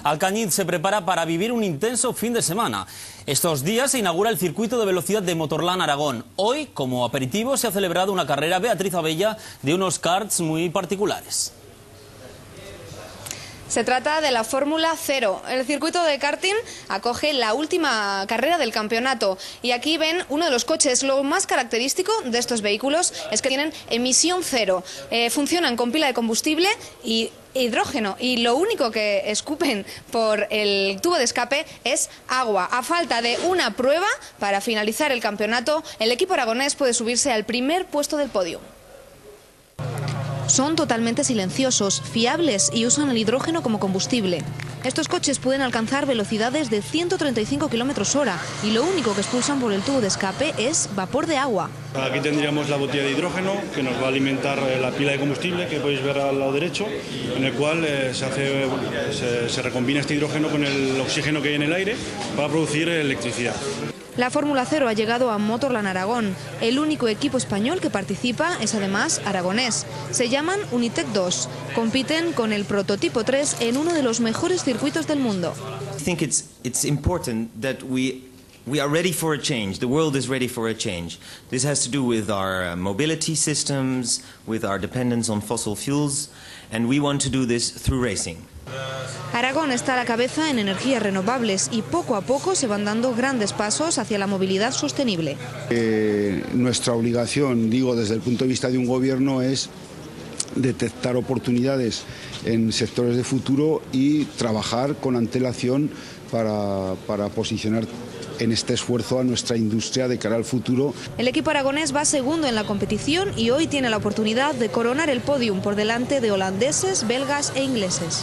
Alcañiz se prepara para vivir un intenso fin de semana. Estos días se inaugura el circuito de velocidad de Motorland Aragón. Hoy, como aperitivo, se ha celebrado una carrera Beatriz Abella de unos karts muy particulares. Se trata de la Fórmula 0. El circuito de karting acoge la última carrera del campeonato. Y aquí ven uno de los coches. Lo más característico de estos vehículos es que tienen emisión cero. Funcionan con pila de combustible y hidrógeno, y lo único que escupen por el tubo de escape es agua. A falta de una prueba para finalizar el campeonato, el equipo aragonés puede subirse al primer puesto del podio. Son totalmente silenciosos, fiables y usan el hidrógeno como combustible. Estos coches pueden alcanzar velocidades de 135 km/h y lo único que expulsan por el tubo de escape es vapor de agua. Aquí tendríamos la botella de hidrógeno que nos va a alimentar la pila de combustible que podéis ver al lado derecho, en el cual se recombina este hidrógeno con el oxígeno que hay en el aire para producir electricidad. La Fórmula 0 ha llegado a Motorland Aragón. El único equipo español que participa es además aragonés. Se llaman Unitec 2. Compiten con el prototipo 3 en uno de los mejores circuitos del mundo. I think it's important that we are ready for a change. The world is ready for a change. This has to do with our mobility systems, with our dependence on fossil fuels, and we want to do this through racing. Aragón está a la cabeza en energías renovables y poco a poco se van dando grandes pasos hacia la movilidad sostenible. Nuestra obligación, digo, desde el punto de vista de un gobierno, es detectar oportunidades en sectores de futuro y trabajar con antelación para posicionar en este esfuerzo a nuestra industria de cara al futuro. El equipo aragonés va segundo en la competición y hoy tiene la oportunidad de coronar el podium por delante de holandeses, belgas e ingleses.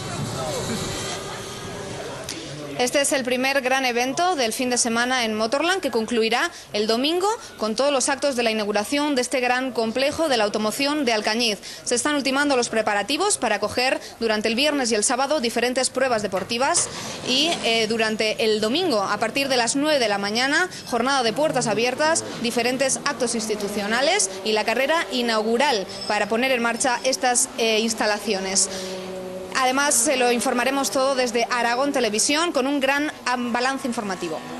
Este es el primer gran evento del fin de semana en Motorland, que concluirá el domingo con todos los actos de la inauguración de este gran complejo de la automoción de Alcañiz. Se están ultimando los preparativos para acoger durante el viernes y el sábado diferentes pruebas deportivas y durante el domingo, a partir de las 9 de la mañana, jornada de puertas abiertas, diferentes actos institucionales y la carrera inaugural para poner en marcha estas instalaciones. Además, se lo informaremos todo desde Aragón Televisión con un gran balance informativo.